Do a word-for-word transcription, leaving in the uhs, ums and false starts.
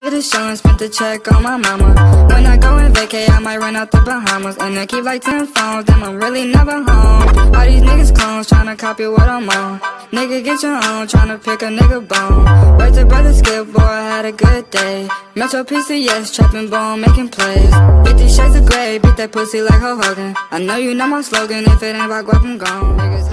Hit a show and spent the check on my mama. When I go and vacay, I might run out the Bahamas. And I keep like ten phones, then I'm really never home. All these niggas clones tryna copy what I'm on. Nigga, get your own, tryna pick a nigga bone. Wait till brother skip, boy, I had a good day. Metro P C S, trapping bone, making plays. fifty shades of grey, beat that pussy like Hulk Hogan. I know you know my slogan, if it ain't about guap, I'm gone. Niggas